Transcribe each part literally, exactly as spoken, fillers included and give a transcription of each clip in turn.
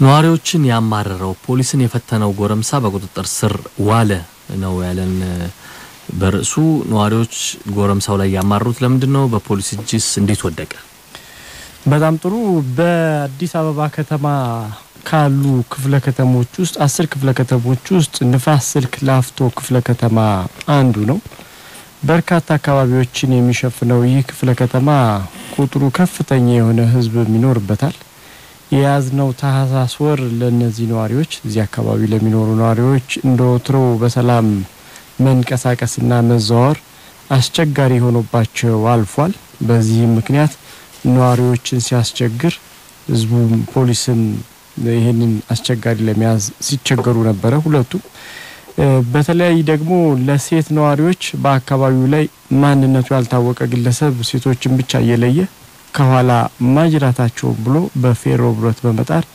ነዋሪዎችን ያማረረው ፖሊስን የፈተነው ጎረምሳ በቁጥጥር ስር ዋለ ነው ያለን በርሱ ነዋሪዎች ጎረምሳው ላይ ያማሩት ለምንድነው በፖሊስ እጅስ እንዴት ወደቀ? በጣም ጥሩ በአዲስ አበባ ከተማ ካሉ ክፍለ ከተሞች ውስጥ አስር ክፍለ ከተሞች ውስጥ ንፋስ ስልክ ላፍቶ ክፍለ ከተማ አንዱ ነው። በርካታ አካባቢዎችን የሚሸፍነው ይህ ክፍለ ከተማ ቁጥሩ ከፍተኛ የሆነ ህዝብ የሚኖርበታል። የያዝነው ታህሳስ ወር ለነዚህ ነዋሪዎች እዚህ አካባቢ ለሚኖሩ ነዋሪዎች እንደወትሮ በሰላም መንቀሳቀስና መዛወር አስቸጋሪ ሆኖባቸው አልፏል። በዚህ ምክንያት ነዋሪዎችን ሲያስቸግር ህዝቡ ፖሊስን ይሄንን አስቸጋሪ ለሚያዝ ሲቸገሩ ነበር። ሁለቱ በተለይ ደግሞ ለሴት ነዋሪዎች በአካባቢው ላይ ማንነቱ ያልታወቀ ግለሰብ ሴቶችን ብቻ እየለየ ከኋላ ማጅራታቸው ብሎ በፌሮ ብረት በመጣር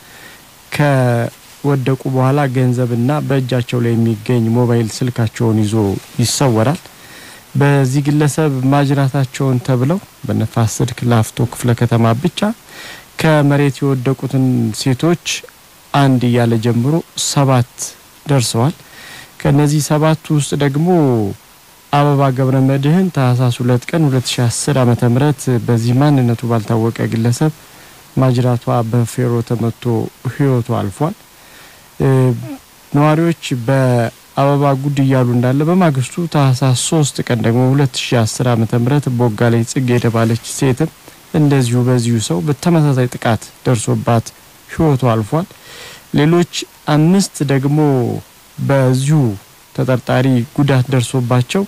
ከወደቁ በኋላ ገንዘብና በእጃቸው ላይ የሚገኝ ሞባይል ስልካቸውን ይዞ ይሰወራል። በዚህ ግለሰብ ማጅራታቸውን ተብለው በነፋስ ስልክ ላፍቶ ክፍለ ከተማ ብቻ ከመሬት የወደቁትን ሴቶች አንድ ያለ ጀምሮ ሰባት ደርሰዋል። ከነዚህ ሰባት ውስጥ ደግሞ አበባ ገብረ መድህን ታህሳስ ሁለት ቀን ሁለት ሺህ አስር ዓመተ ምህረት በዚህ ማንነቱ ባልታወቀ ግለሰብ ማጅራቷ በፌሮ ተመቶ ህይወቱ አልፏል። ነዋሪዎች በአበባ ጉድ ይያሉ እንዳለ በማግስቱ ታህሳስ ሶስት ቀን ደግሞ ሁለት ሺህ አስር ዓመተ ምህረት ቦጋላይ ጽጌ የተባለች ሴት እንደዚሁ በዚሁ ሰው በተመሳሳይ ጥቃት ደርሶባት ህይወቱ አልፏል። ሌሎች አምስት ደግሞ በዚሁ ተጠርጣሪ ጉዳት ደርሶባቸው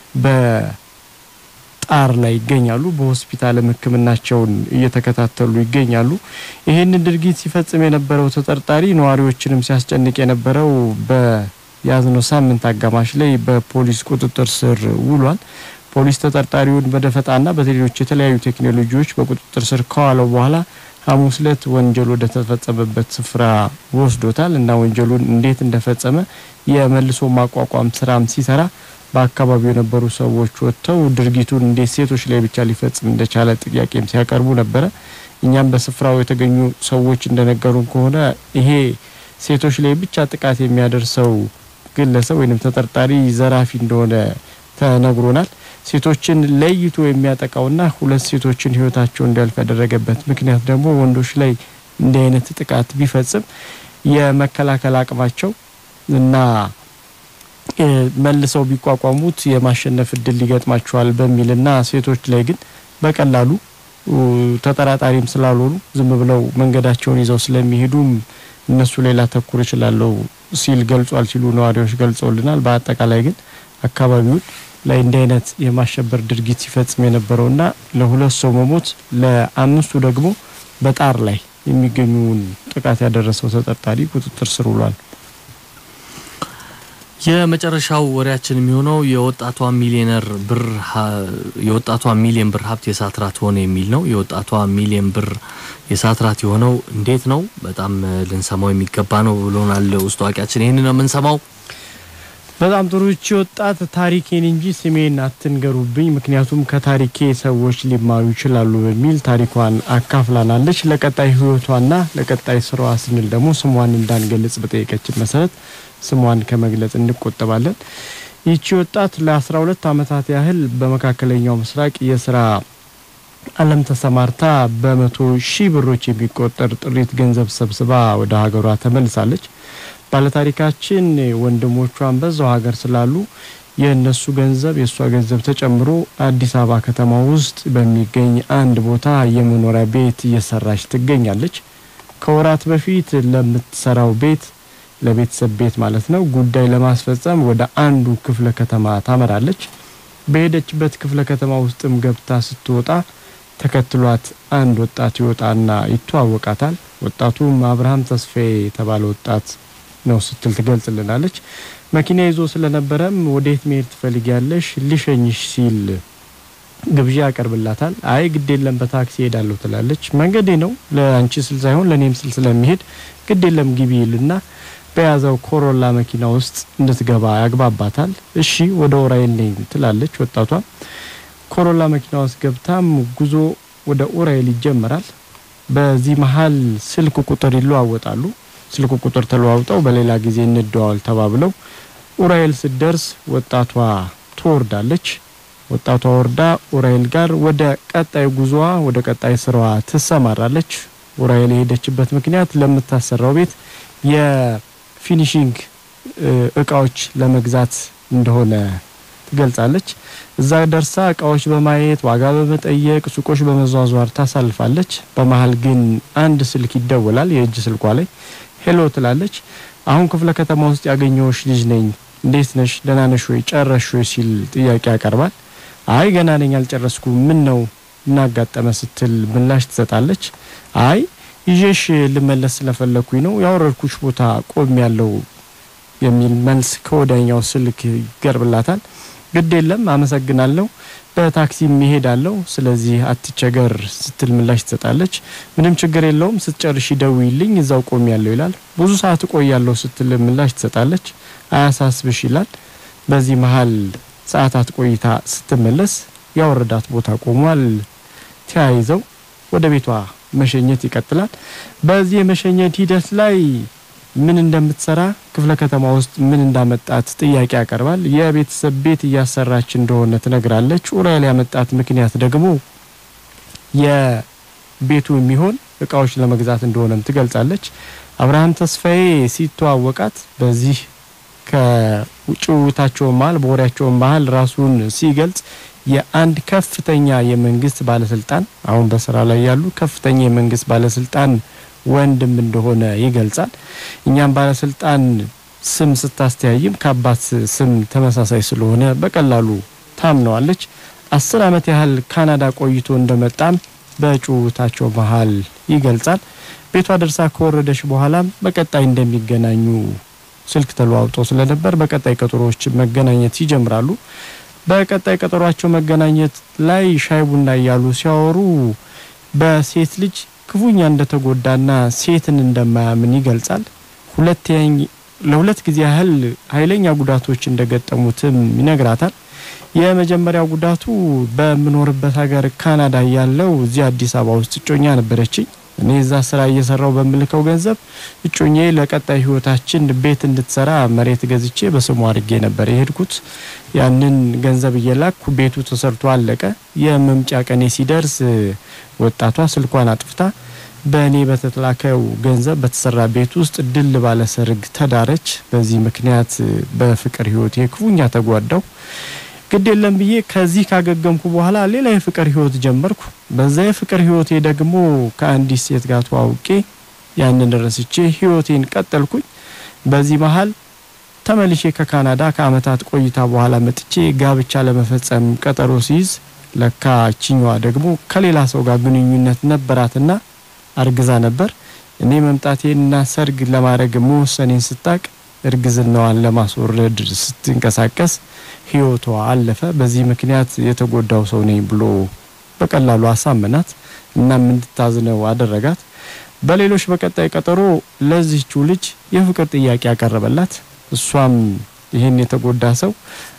በጣር ላይ ይገኛሉ። በሆስፒታል ህክምናቸውን እየተከታተሉ ይገኛሉ። ይሄንን ድርጊት ሲፈጽም የነበረው ተጠርጣሪ ነዋሪዎችንም ሲያስጨንቅ የነበረው በያዝነው ሳምንት አጋማሽ ላይ በፖሊስ ቁጥጥር ስር ውሏል። ፖሊስ ተጠርጣሪውን በደፈጣና በሌሎች የተለያዩ ቴክኖሎጂዎች በቁጥጥር ስር ከዋለው በኋላ ሐሙስ ዕለት ወንጀሉ ወደ ተፈጸመበት ስፍራ ወስዶታል እና ወንጀሉን እንዴት እንደፈጸመ የመልሶ ማቋቋም ስራም ሲሰራ በአካባቢው የነበሩ ሰዎች ወጥተው ድርጊቱን እንዴት ሴቶች ላይ ብቻ ሊፈጽም እንደቻለ ጥያቄም ሲያቀርቡ ነበር። እኛም በስፍራው የተገኙ ሰዎች እንደነገሩን ከሆነ ይሄ ሴቶች ላይ ብቻ ጥቃት የሚያደርሰው ግለሰብ ወይንም ተጠርጣሪ ዘራፊ እንደሆነ ተነግሮናል። ሴቶችን ለይቶ የሚያጠቃውና ሁለት ሴቶችን ህይወታቸው እንዲያልፍ ያደረገበት ምክንያት ደግሞ ወንዶች ላይ እንደ አይነት ጥቃት ቢፈጽም የመከላከል አቅማቸው እና መልሰው ቢቋቋሙት የማሸነፍ እድል ሊገጥማቸዋል በሚልና ሴቶች ላይ ግን በቀላሉ ተጠራጣሪም ስላልሆኑ ዝም ብለው መንገዳቸውን ይዘው ስለሚሄዱ እነሱ ሌላ ተኩር ይችላል ሲል ገልጿል ሲሉ ነዋሪዎች ገልጸውልናል። በአጠቃላይ ግን አካባቢው ላይ እንደ አይነት የማሸበር ድርጊት ሲፈጽም የነበረውና ለሁለት ሰው መሞት ለአምስቱ ደግሞ በጣር ላይ የሚገኙን ጥቃት ያደረሰው ተጠርጣሪ ቁጥጥር ስር ውሏል። የመጨረሻው ወሬያችን የሚሆነው የወጣቷ ሚሊዮነር ብር የወጣቷ ሚሊዮን ብር ሀብት የሳትራት ሆነ የሚል ነው። የወጣቷ ሚሊዮን ብር የሳትራት የሆነው እንዴት ነው? በጣም ልንሰማው የሚገባ ነው ብሎናል ውስጥ ዋቂያችን። ይሄን ነው የምንሰማው። በጣም ጥሩ እቺ ወጣት ታሪኬን እንጂ ስሜን አትንገሩብኝ ምክንያቱም ከታሪኬ ሰዎች ሊማሩ ይችላሉ በሚል ታሪኳን አካፍላናለች። ለቀጣይ ህይወቷና ለቀጣይ ስራዋ ስንል ደግሞ ስሟን እንዳንገልጽ በጠየቀችን መሰረት ስሟን ከመግለጽ እንቆጠባለን። ይቺ ወጣት ለ12 አመታት ያህል በመካከለኛው ምስራቅ የሥራ ዓለም ተሰማርታ በመቶ ሺህ ብሮች የሚቆጠር ጥሪት ገንዘብ ሰብስባ ወደ ሀገሯ ተመልሳለች። ባለታሪካችን ወንድሞቿን በዛው ሀገር ስላሉ የነሱ ገንዘብ የሷ ገንዘብ ተጨምሮ አዲስ አበባ ከተማ ውስጥ በሚገኝ አንድ ቦታ የመኖሪያ ቤት እየሰራች ትገኛለች። ከወራት በፊት ለምትሰራው ቤት ለቤተሰብ ቤት ማለት ነው ጉዳይ ለማስፈጸም ወደ አንዱ ክፍለ ከተማ ታመራለች። በሄደችበት ክፍለ ከተማ ውስጥም ገብታ ስትወጣ ተከትሏት አንድ ወጣት ይወጣና ይተዋወቃታል። ወጣቱም አብርሃም ተስፋዬ የተባለ ወጣት ነው ስትል ትገልጽልናለች። መኪና ይዞ ስለነበረም ወዴት መሄድ ትፈልጊያለሽ ልሸኝሽ ሲል ግብዣ ያቀርብላታል። አይ ግድ የለም በታክሲ ሄዳለሁ ትላለች። መንገዴ ነው ለአንቺ ስል ሳይሆን ለኔም ስል ስለሚሄድ ግድ የለም ግቢ ይልና በያዘው ኮሮላ መኪና ውስጥ እንድትገባ ያግባባታል። እሺ ወደ ኡራኤል ነኝ ትላለች ወጣቷ። ኮሮላ መኪና ውስጥ ገብታም ጉዞ ወደ ኡራኤል ይጀምራል። በዚህ መሃል ስልክ ቁጥር ይለዋወጣሉ። ስልክ ቁጥር ተለዋውጠው በሌላ ጊዜ እንደዋል ተባብለው ኡራኤል ስደርስ ወጣቷ ትወርዳለች ወጣቷ ወርዳ ኡራኤል ጋር ወደ ቀጣይ ጉዞዋ ወደ ቀጣይ ስራዋ ትሰማራለች ኡራኤል ሄደችበት ምክንያት ለምታሰራው ቤት የፊኒሺንግ እቃዎች ለመግዛት እንደሆነ ትገልጻለች እዛ ደርሳ እቃዎች በማየት ዋጋ በመጠየቅ ሱቆች በመዟዟር ታሳልፋለች በመሃል ግን አንድ ስልክ ይደወላል የእጅ ስልኳ ላይ ሄሎ ትላለች አሁን ክፍለ ከተማ ውስጥ ያገኘውሽ ልጅ ነኝ እንዴት ነሽ ደህና ነሽ ወይ ጨረሽ ወይ ሲል ጥያቄ ያቀርባል አይ ገና ነኝ አልጨረስኩም ምን ነው እናጋጠመ ስትል ምላሽ ትሰጣለች አይ ይዤሽ ልመለስ ስለፈለኩኝ ነው ያወረድኩሽ ቦታ ቆም ያለው የሚል መልስ ከወዳኛው ስልክ ይገርብላታል ግድ የለም አመሰግናለሁ በታክሲ መሄዳለሁ ስለዚህ አትቸገር ስትል ምላሽ ትሰጣለች ምንም ችግር የለውም ስትጨርሽ ደውይልኝ እዛው ቆም ያለው ይላል ብዙ ሰዓት ቆያለሁ ስትል ምላሽ ትሰጣለች አያሳስብሽ ይላል በዚህ መሃል ሰዓታት ቆይታ ስትመለስ ያወረዳት ቦታ ቆሟል ተያይዘው ወደ ቤቷ መሸኘት ይቀጥላል በዚህ የመሸኘት ሂደት ላይ ምን እንደምትሰራ ክፍለ ከተማ ውስጥ ምን እንዳመጣት ጥያቄ ያቀርባል የቤተሰብ ቤት እያሰራች እንደሆነ ትነግራለች ኡራኤል ያመጣት ምክንያት ደግሞ የቤቱ የሚሆን እቃዎች ለመግዛት እንደሆነም ትገልጻለች አብርሃም ተስፋዬ ሲተዋወቃት በዚህ ከውጭውታቸው ማል በወሪያቸው ማል ራሱን ሲገልጽ የአንድ ከፍተኛ የመንግስት ባለስልጣን አሁን በስራ ላይ ያሉ ከፍተኛ የመንግስት ባለስልጣን ወንድም እንደሆነ ይገልጻል እኛም ባለስልጣን ስም ስታስተያይም ከአባት ስም ተመሳሳይ ስለሆነ በቀላሉ ታምነዋለች አስር አመት ያህል ካናዳ ቆይቶ እንደመጣም በጩውታቸው መሃል ይገልጻል ቤቷ ደርሳ ከወረደሽ በኋላ በቀጣይ እንደሚገናኙ ስልክ ተለዋውጦ ስለነበር በቀጣይ ቀጠሮዎች መገናኘት ይጀምራሉ በቀጣይ ቀጠሯቸው መገናኘት ላይ ሻይ ቡና ያያሉ ሲያወሩ በሴት ልጅ ክፉኛ እንደተጎዳና ሴትን እንደማያምን ይገልጻል ሁለተኛ ለሁለት ጊዜ ያህል ኃይለኛ ጉዳቶች እንደገጠሙትም ይነግራታል የመጀመሪያው ጉዳቱ በመኖርበት ሀገር ካናዳ ያለው እዚህ አዲስ አበባ ውስጥ ጮኛ ነበረችኝ እኔ እዛ ስራ እየሰራው በመልከው ገንዘብ እጮኛዬ ለቀጣይ ህይወታችን ቤት እንድትሰራ መሬት ገዝቼ በስሟ አድርጌ ነበር የሄድኩት ያንን ገንዘብ እየላኩ ቤቱ ተሰርቶ አለቀ የመምጫ ቀኔ ሲደርስ ወጣቷ ስልኳን አጥፍታ በእኔ በተላከው ገንዘብ በተሰራ ቤት ውስጥ ድል ባለ ሰርግ ተዳረች በዚህ ምክንያት በፍቅር ህይወቴ ክፉኛ ተጓዳው ግድ የለም ብዬ ከዚህ ካገገምኩ በኋላ ሌላ የፍቅር ህይወት ጀመርኩ በዛ የፍቅር ህይወቴ ደግሞ ከአንዲት ሴት ጋር ተዋውቄ ያንን ረስቼ ህይወቴን ቀጠልኩኝ በዚህ መሃል ተመልሼ ከካናዳ ከአመታት ቆይታ በኋላ መጥቼ ጋብቻ ለመፈጸም ቀጠሮ ሲይዝ ለካ ቺኛዋ ደግሞ ከሌላ ሰው ጋር ግንኙነት ነበራትና አርግዛ ነበር እኔ መምጣቴና ሰርግ ለማድረግ መወሰኔን ስታቅ እርግዝናዋን ለማስወረድ ስትንቀሳቀስ ህይወቷ አለፈ በዚህ ምክንያት የተጎዳው ሰው ነኝ ብሎ በቀላሉ አሳመናት እና እንድታዝነው አደረጋት በሌሎች በቀጣይ ቀጠሮ ለዚህቹ ልጅ የፍቅር ጥያቄ ያቀርበላት እሷም ይሄን የተጎዳ ሰው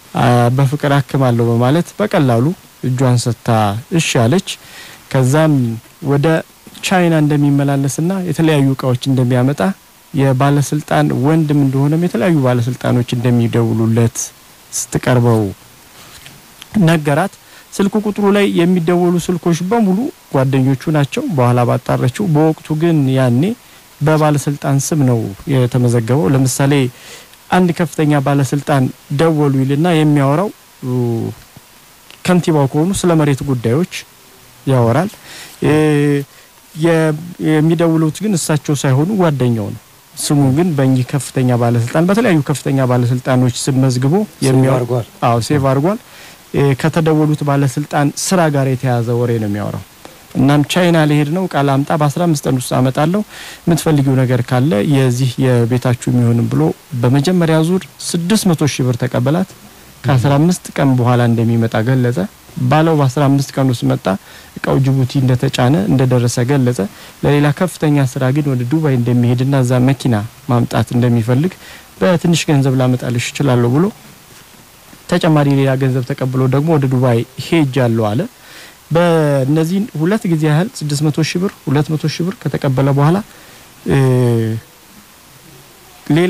በፍቅር አከማለው በማለት በቀላሉ እጇን ሰታ እሺ አለች ከዛም ወደ ቻይና እንደሚመላለስና የተለያዩ እቃዎች እንደሚያመጣ የባለስልጣን ወንድም እንደሆነም የተለያዩ ባለስልጣኖች እንደሚደውሉለት ስትቀርበው ነገራት ስልኩ ቁጥሩ ላይ የሚደውሉ ስልኮች በሙሉ ጓደኞቹ ናቸው በኋላ ባጣራቸው በወቅቱ ግን ያኔ በባለስልጣን ስም ነው የተመዘገበው ለምሳሌ አንድ ከፍተኛ ባለስልጣን ደወሉ ይልና የሚያወራው ከንቲባው ከሆኑ ስለ መሬት ጉዳዮች ያወራል የሚደውሉት ግን እሳቸው ሳይሆኑ ጓደኛው ነው ስሙ ግን በእንጂ ከፍተኛ ባለስልጣን በተለያዩ ከፍተኛ ባለስልጣኖች ስም መዝግቦ የሚያወርጓል አው ሴቭ አርጓል ከተደወሉት ባለስልጣን ስራ ጋር የተያዘ ወሬ ነው የሚያወራው እናም ቻይና ለሄድ ነው ቃል አምጣ በ15 ቀን ውስጥ አመጣለሁ የምትፈልጊው ነገር ካለ የዚህ የቤታችሁ የሚሆንም ብሎ በመጀመሪያ ዙር ስድስት መቶ ሺህ ብር ተቀበላት ከ15 ቀን በኋላ እንደሚመጣ ገለጸ ባለው በ15 ቀን ውስጥ መጣ እቃው ጅቡቲ እንደተጫነ እንደደረሰ ገለጸ ለሌላ ከፍተኛ ስራ ግን ወደ ዱባይ እንደሚሄድና እዛ መኪና ማምጣት እንደሚፈልግ በትንሽ ገንዘብ ላመጣልሽ ይችላል ብሎ ተጨማሪ ሌላ ገንዘብ ተቀብሎ ደግሞ ወደ ዱባይ ሄጃለሁ አለ በእነዚህ ሁለት ጊዜ ያህል ስድስት መቶ ሺህ ብር ሁለት መቶ ሺህ ብር ከተቀበለ በኋላ ሌላ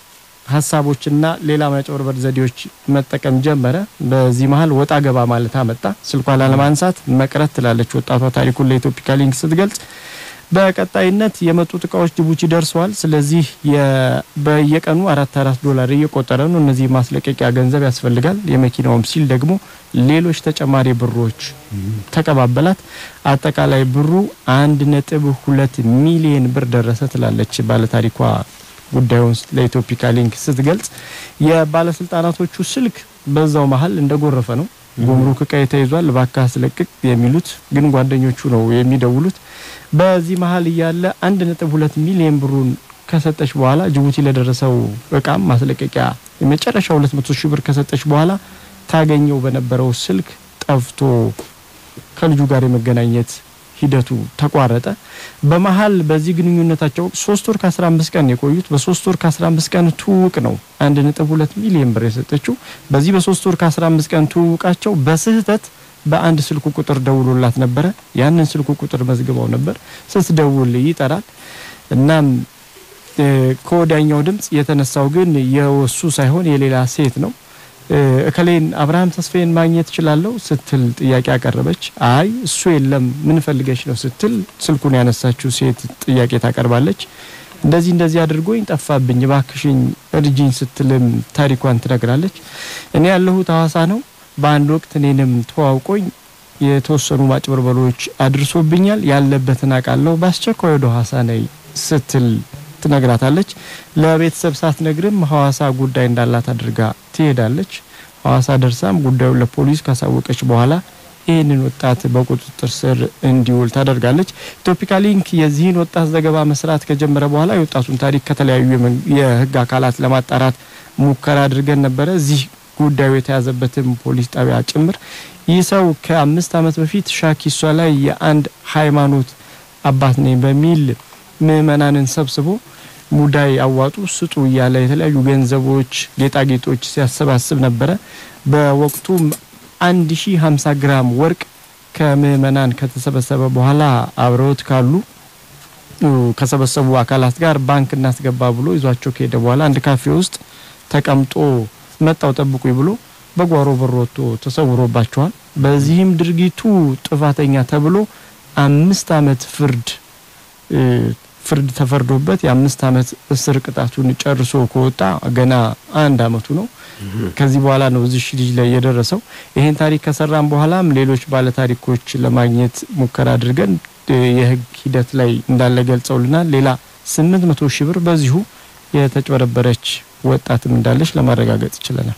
ሐሳቦችና ሌላ ማጭበርበር ዘዴዎች መጠቀም ጀመረ በዚህ መሃል ወጣ ገባ ማለት አመጣ ስልኳን ለማንሳት መቅረት ትላለች ወጣቷ ታሪኩን ለኢትዮፒካ ሊንክ ስትገልጽ በቀጣይነት የመጡት ዕቃዎች ጅቡቲ ደርሰዋል ስለዚህ በየቀኑ አራት አራት ዶላር እየቆጠረ ነው እነዚህ ማስለቀቂያ ገንዘብ ያስፈልጋል የመኪናውም ሲል ደግሞ ሌሎች ተጨማሪ ብሮች ተቀባበላት አጠቃላይ ብሩ አንድ ነጥብ ሁለት ሚሊዮን ብር ደረሰ ትላለች ባለ ታሪኳ ጉዳዩን ለኢትዮፒካ ሊንክ ስትገልጽ የባለስልጣናቶቹ ስልክ በዛው መሃል እንደጎረፈ ነው ጉምሩክ ከይ ተይዟል ባካስ ለቅቅ የሚሉት ግን ጓደኞቹ ነው የሚደውሉት በዚህ መሃል ያለ አንድ ነጥብ ሁለት ሚሊዮን ብሩን ከሰጠች በኋላ ጅቡቲ ለደረሰው ዕቃም ማስለቀቂያ የመጨረሻው ሁለት መቶ ሺህ ብር ከሰጠች በኋላ ታገኘው በነበረው ስልክ ጠፍቶ ከልጁ ጋር የመገናኘት ሂደቱ ተቋረጠ በመሃል በዚህ ግንኙነታቸው ሶስት ወር ከ15 ቀን የቆዩት በ3 ወር ከ15 ቀን ትውውቅ ነው አንድ ነጥብ ሁለት ሚሊዮን ብር የሰጠችው በዚህ በ3 ወር ከ15 ቀን ትውውቃቸው በስህተት በአንድ ስልኩ ቁጥር ደውሎላት ነበር ያንን ስልኩ ቁጥር መዝግበው ነበር ስትደውል ይጠራል እናም ኮዳኛው ድምጽ የተነሳው ግን የወሱ ሳይሆን የሌላ ሴት ነው እከሌን አብርሃም ተስፋዬን ማግኘት ይችላልው ስትል ጥያቄ አቀረበች አይ እሱ የለም ምን ፈልገሽ ነው ስትል ስልኩን ያነሳችው ሴት ጥያቄ ታቀርባለች እንደዚህ እንደዚህ አድርጎኝ ጠፋብኝ ባክሽኝ እርጂኝ ስትልም ታሪኳን ትነግራለች እኔ ያለሁት ሐዋሳ ነው በአንድ ወቅት እኔንም ተዋውቆኝ የተወሰኑ ማጭበርበሮች አድርሶብኛል ያለበትን አቃለው ባስቸኳይ ወደ ሐዋሳ ነይ ስትል ትነግራታለች ለቤተሰብ ሳትነግርም ሐዋሳ ጉዳይ እንዳላት አድርጋ ትሄዳለች ሐዋሳ ደርሳም ጉዳዩን ለፖሊስ ካሳወቀች በኋላ ይሄንን ወጣት በቁጥጥር ስር እንዲውል ታደርጋለች ኢትዮፒካ ሊንክ የዚህን ወጣት ዘገባ መስራት ከጀመረ በኋላ የወጣቱን ታሪክ ከተለያዩ የህግ አካላት ለማጣራት ሙከራ አድርገን ነበር እዚህ ጉዳዩ የተያዘበትም ፖሊስ ጣቢያ ጭምር ይሰው ከአምስት አመት በፊት ሻኪሷ ላይ የአንድ ሃይማኖት አባት ነኝ በሚል ምዕመናንን ሰብስቦ ሙዳይ አዋጡ ስጡ ያለ የተለያዩ ገንዘቦች ጌጣጌጦች ሲያሰባስብ ነበር በወቅቱ አንድ ሺህ ሃምሳ ግራም ወርቅ ከምዕመናን ከተሰበሰበ በኋላ አብሮት ካሉ ከሰበሰቡ አካላት ጋር ባንክ እናስገባ ብሎ ይዟቸው ከሄደ በኋላ አንድ ካፌ ውስጥ ተቀምጦ መጣው ጠብቁኝ ብሎ በጓሮ በሮቶ ተሰውሮባቸዋል በዚህም ድርጊቱ ጥፋተኛ ተብሎ አምስት አመት ፍርድ ፍርድ ተፈርዶበት የአምስት አመት እስር ቅጣቱን ጨርሶ ከወጣ ገና አንድ አመቱ ነው ከዚህ በኋላ ነው እዚህ ልጅ ላይ የደረሰው ይሄን ታሪክ ከሰራን በኋላም ሌሎች ባለ ታሪኮች ለማግኘት ሙከራ አድርገን የህግ ሂደት ላይ እንዳለ ገልጸውልናል ሌላ ስምንት መቶ ሺህ ብር በዚሁ የተጨበረበረች ወጣትም እንዳለች ለማረጋገጥ ይችላል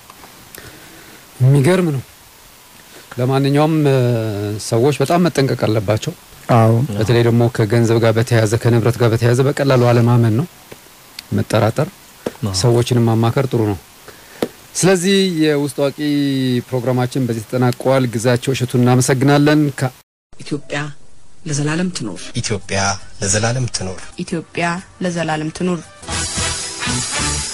የሚገርም ነው ለማንኛውም ሰዎች በጣም መጠንቀቅ አለባቸው አዎ በተለይ ደግሞ ከገንዘብ ጋር በተያያዘ ከንብረት ጋር በተያያዘ በቀላሉ አለማመን ነው መጠራጠር ሰዎችንም ማማከር ጥሩ ነው ስለዚህ የውስጥ ዋቂ ፕሮግራማችን በዚህ ተጠናቋል ግዛቸው እሸቱን እናመሰግናለን ኢትዮጵያ ለዘላለም ትኖር ኢትዮጵያ ለዘላለም ትኖር ኢትዮጵያ ለዘላለም ትኖር